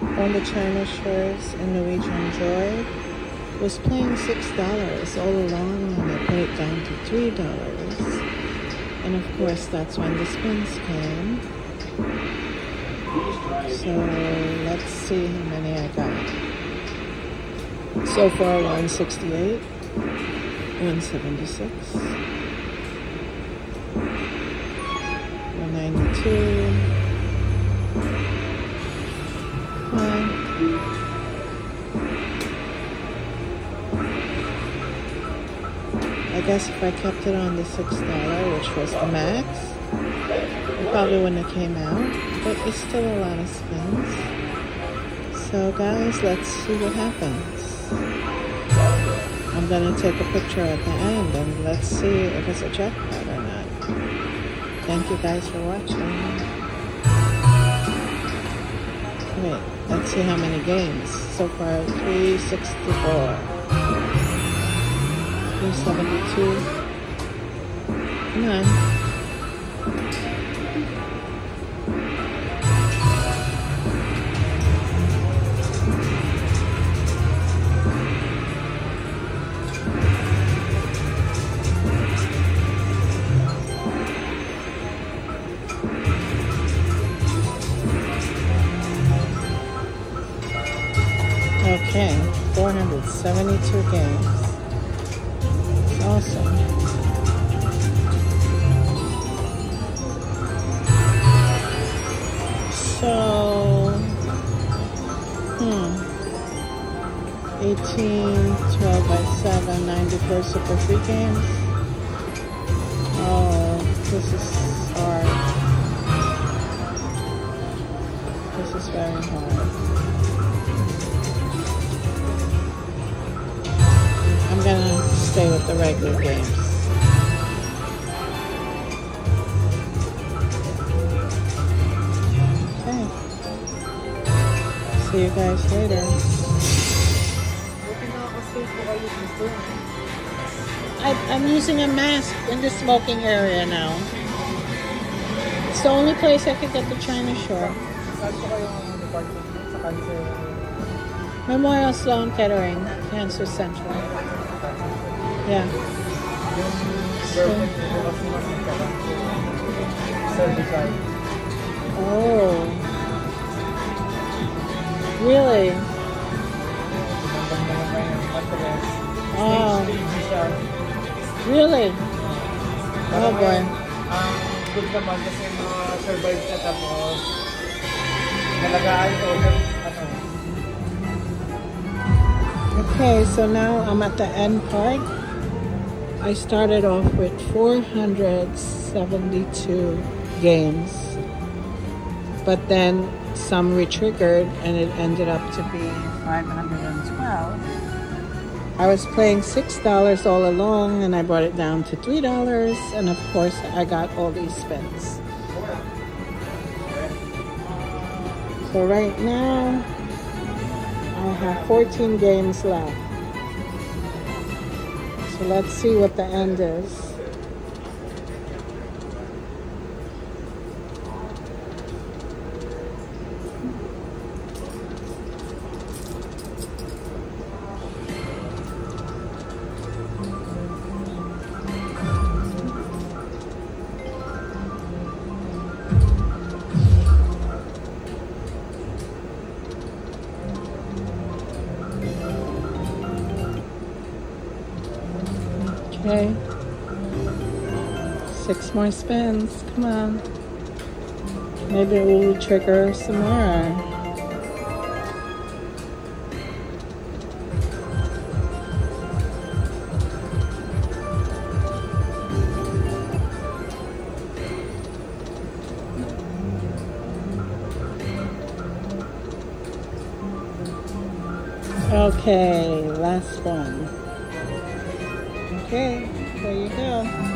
on the China Shores in Norwegian Joy was playing $6 all along, and I put it down to $3. And of course, that's when the spins came. So let's see how many I got. So far, 168, 176, 192. I guess if I kept it on the $6, which was the max, it probably wouldn't have came out, but it's still a lot of spins. So guys, let's see what happens. I'm gonna take a picture at the end and let's see if it's a jackpot or not. Thank you guys for watching. Wait, let's see how many games. So far, 364. 372. Come on. Okay, 472 games. Awesome. So, 18, 12 by 7, 94 Super Free games. Oh, this is hard. This is very hard. I'm gonna stay with the regular games. Okay. See you guys later. I'm using a mask in the smoking area now. It's the only place I could get the China Shore. Memorial Sloan Kettering Cancer Center. Yeah. Oh. Really? Oh. Really? Oh boy. Good naman kasi ma-survive ka tapos nalagaan ko ng ano. Okay, so now I'm at the end part. I started off with 472 games, but then some re-triggered and it ended up to be 512. I was playing $6 all along and I brought it down to $3, and of course I got all these spins. So right now I have 14 games left. So let's see what the end is. Okay, 6 more spins, come on. Maybe it will trigger some more. Okay, last one. Okay, there you go.